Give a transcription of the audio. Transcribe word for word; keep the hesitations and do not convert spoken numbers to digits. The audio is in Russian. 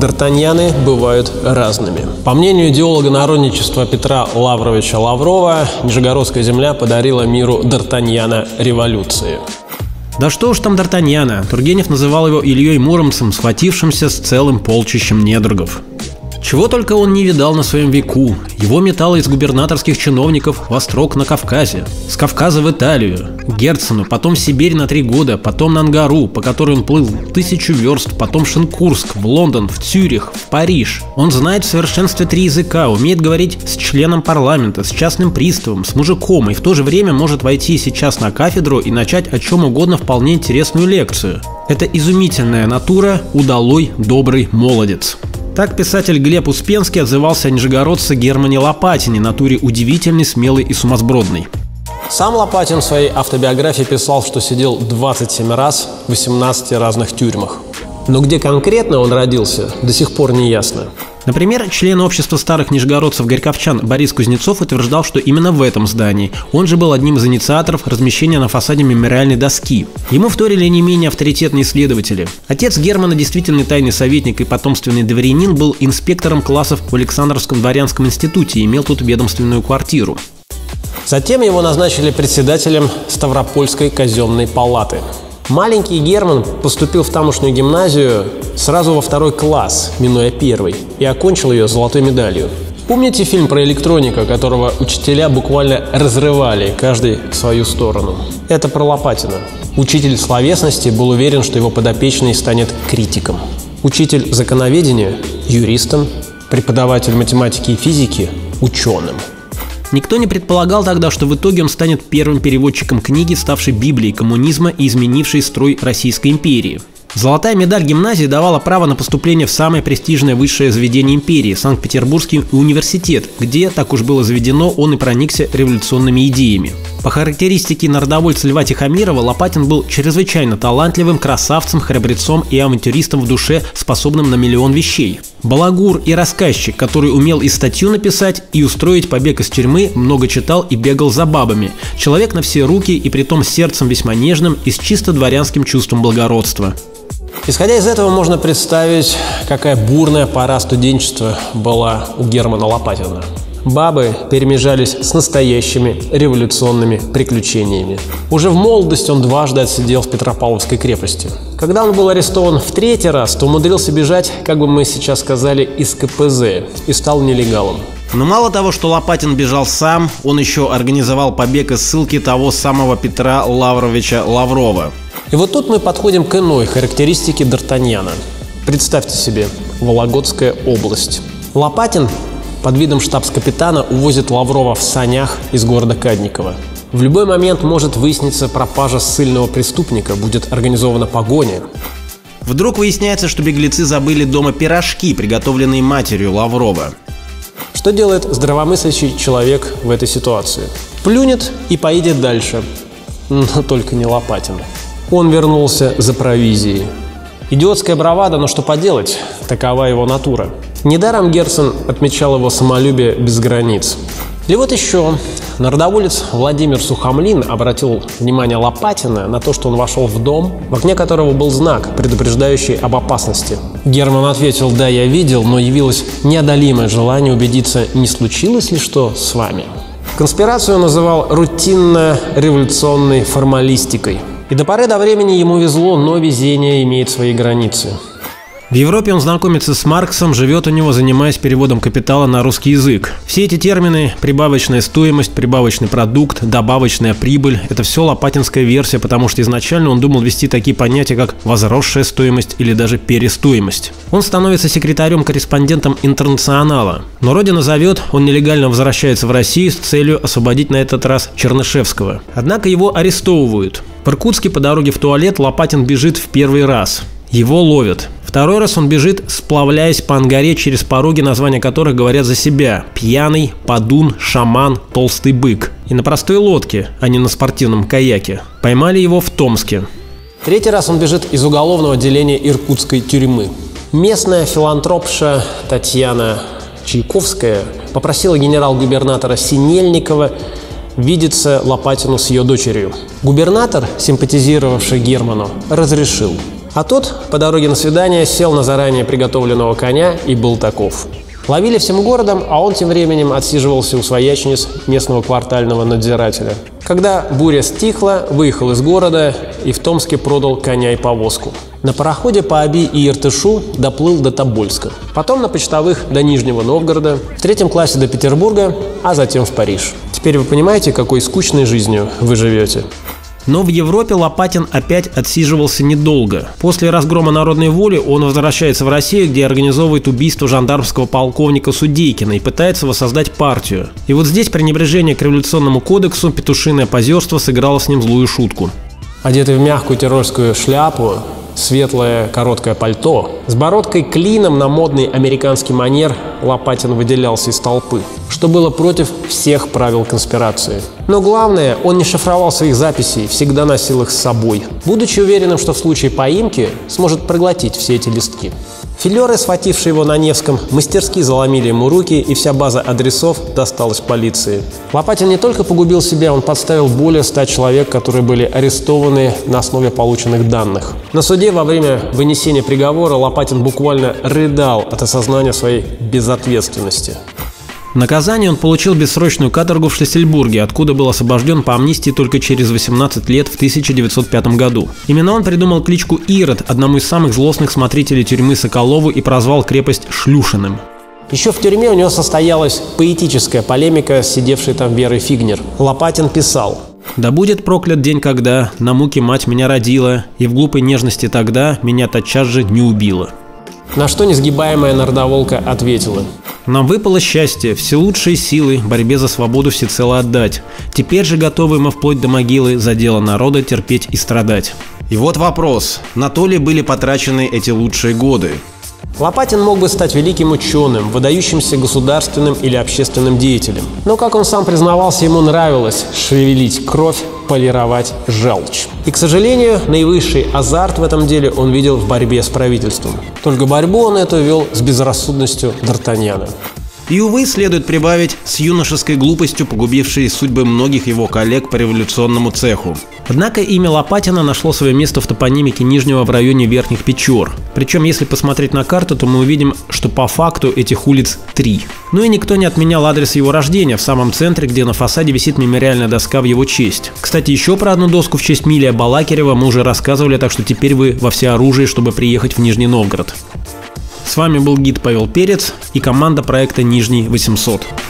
Д'Артаньяны бывают разными. По мнению идеолога народничества Петра Лавровича Лаврова, Нижегородская земля подарила миру Д'Артаньяна революции. Да что уж там Д'Артаньяна, Тургенев называл его Ильей Муромцем, схватившимся с целым полчищем недругов. Чего только он не видал на своем веку. Его метало из губернаторских чиновников в Острог на Кавказе, с Кавказа в Италию, Герцену, потом в Сибирь на три года, потом на Ангару, по которой он плыл тысячу верст, потом в Шинкурск, в Лондон, в Цюрих, в Париж. Он знает в совершенстве три языка, умеет говорить с членом парламента, с частным приставом, с мужиком, и в то же время может войти сейчас на кафедру и начать о чем угодно вполне интересную лекцию. Это изумительная натура, удалой, добрый молодец. Так писатель Глеб Успенский отзывался о нижегородце Германе Лопатине, натуре удивительной, смелой и сумасбродной. Сам Лопатин в своей автобиографии писал, что сидел двадцать семь раз в восемнадцати разных тюрьмах. Но где конкретно он родился, до сих пор не ясно. Например, член общества старых нижегородцев-горьковчан Борис Кузнецов утверждал, что именно в этом здании. Он же был одним из инициаторов размещения на фасаде мемориальной доски. Ему вторили не менее авторитетные исследователи. Отец Германа, действительный тайный советник и потомственный дворянин, был инспектором классов в Александровском дворянском институте и имел тут ведомственную квартиру. Затем его назначили председателем Ставропольской казенной палаты. Маленький Герман поступил в тамошнюю гимназию сразу во второй класс, минуя первый, и окончил ее золотой медалью. Помните фильм про электроника, которого учителя буквально разрывали, каждый в свою сторону? Это про Лопатина. Учитель словесности был уверен, что его подопечный станет критиком. Учитель законоведения – юристом, преподаватель математики и физики – ученым. Никто не предполагал тогда, что в итоге он станет первым переводчиком книги, ставшей Библией коммунизма и изменившей строй Российской империи. Золотая медаль гимназии давала право на поступление в самое престижное высшее заведение империи – Санкт-Петербургский университет, где, так уж было заведено, он и проникся революционными идеями. По характеристике народовольца Льва Тихомирова, Лопатин был чрезвычайно талантливым, красавцем, храбрецом и авантюристом в душе, способным на миллион вещей. Балагур и рассказчик, который умел и статью написать, и устроить побег из тюрьмы, много читал и бегал за бабами. Человек на все руки и притом с сердцем весьма нежным и с чисто дворянским чувством благородства. Исходя из этого, можно представить, какая бурная пора студенчества была у Германа Лопатина. Бабы перемежались с настоящими революционными приключениями. Уже в молодости он дважды отсидел в Петропавловской крепости. Когда он был арестован в третий раз, то умудрился бежать, как бы мы сейчас сказали, из ка пэ зэ и стал нелегалом. Но мало того, что Лопатин бежал сам, он еще организовал побег из ссылки того самого Петра Лавровича Лаврова. И вот тут мы подходим к иной характеристике Д'Артаньяна. Представьте себе, Вологодская область. Лопатин под видом штабс-капитана увозит Лаврова в санях из города Кадниково. В любой момент может выясниться пропажа ссыльного преступника, будет организована погоня. Вдруг выясняется, что беглецы забыли дома пирожки, приготовленные матерью Лаврова. Что делает здравомыслящий человек в этой ситуации? Плюнет и поедет дальше. Но только не Лопатин. Он вернулся за провизией. Идиотская бравада, но что поделать, такова его натура. Недаром Герцен отмечал его самолюбие без границ. И вот еще народоволец Владимир Сухомлин обратил внимание Лопатина на то, что он вошел в дом, в окне которого был знак, предупреждающий об опасности. Герман ответил: «Да, я видел, но явилось неодолимое желание убедиться, не случилось ли что с вами». Конспирацию он называл рутинно-революционной формалистикой. И до поры до времени ему везло, но везение имеет свои границы. В Европе он знакомится с Марксом, живет у него, занимаясь переводом капитала на русский язык. Все эти термины – прибавочная стоимость, прибавочный продукт, добавочная прибыль – это все лопатинская версия, потому что изначально он думал ввести такие понятия, как возросшая стоимость или даже перестоимость. Он становится секретарем-корреспондентом «Интернационала». Но родина зовет, он нелегально возвращается в Россию с целью освободить на этот раз Чернышевского. Однако его арестовывают. В Иркутске по дороге в туалет Лопатин бежит в первый раз. Его ловят. Второй раз он бежит, сплавляясь по Ангаре через пороги, названия которых говорят за себя: пьяный, подун, шаман, толстый бык. И на простой лодке, а не на спортивном каяке. Поймали его в Томске. Третий раз он бежит из уголовного отделения иркутской тюрьмы. Местная филантропша Татьяна Чайковская попросила генерал-губернатора Синельникова видеться Лопатину с ее дочерью. Губернатор, симпатизировавший Герману, разрешил. А тот по дороге на свидание сел на заранее приготовленного коня и был таков. Ловили всем городом, а он тем временем отсиживался у своячниц местного квартального надзирателя. Когда буря стихла, выехал из города и в Томске продал коня и повозку. На пароходе по Оби и Иртышу доплыл до Тобольска. Потом на почтовых до Нижнего Новгорода, в третьем классе до Петербурга, а затем в Париж. Теперь вы понимаете, какой скучной жизнью вы живете. Но в Европе Лопатин опять отсиживался недолго. После разгрома народной воли он возвращается в Россию, где организовывает убийство жандармского полковника Судейкина и пытается воссоздать партию. И вот здесь пренебрежение к революционному кодексу, петушиное позерство сыграло с ним злую шутку. Одетый в мягкую тирольскую шляпу, светлое короткое пальто, с бородкой клином на модный американский манер Лопатин выделялся из толпы, что было против всех правил конспирации. Но главное, он не шифровал своих записей, всегда носил их с собой, будучи уверенным, что в случае поимки сможет проглотить все эти листки. Филеры, схватившие его на Невском, мастерски заломили ему руки, и вся база адресов досталась полиции. Лопатин не только погубил себя, он подставил более ста человек, которые были арестованы на основе полученных данных. На суде во время вынесения приговора Лопатин буквально рыдал от осознания своей безответственности. Наказание он получил бессрочную каторгу в Шлиссельбурге, откуда был освобожден по амнистии только через восемнадцать лет в тысяча девятьсот пятом году. Именно он придумал кличку Ирод одному из самых злостных смотрителей тюрьмы Соколову и прозвал крепость Шлюшиным. Еще в тюрьме у него состоялась поэтическая полемика с сидевшей там Верой Фигнер. Лопатин писал: «Да будет проклят день, когда на муке мать меня родила, и в глупой нежности тогда меня тотчас же не убила». На что несгибаемая Нардоволка ответила: «Нам выпало счастье, все лучшие силы борьбе за свободу всецело отдать. Теперь же готовы мы вплоть до могилы за дело народа терпеть и страдать». И вот вопрос, на то ли были потрачены эти лучшие годы? Лопатин мог бы стать великим ученым, выдающимся государственным или общественным деятелем. Но, как он сам признавался, ему нравилось шевелить кровь, полировать желчь. И, к сожалению, наивысший азарт в этом деле он видел в борьбе с правительством. Только борьбу он эту вел с безрассудностью Д'Артаньяна. И, увы, следует прибавить, с юношеской глупостью погубившей судьбы многих его коллег по революционному цеху. Однако имя Лопатина нашло свое место в топонимике Нижнего в районе Верхних Печор. Причем, если посмотреть на карту, то мы увидим, что по факту этих улиц три. Ну и никто не отменял адрес его рождения в самом центре, где на фасаде висит мемориальная доска в его честь. Кстати, еще про одну доску в честь Милия Балакирева мы уже рассказывали, так что теперь вы во всеоружии, чтобы приехать в Нижний Новгород. С вами был гид Павел Перец и команда проекта Нижний восемьсот.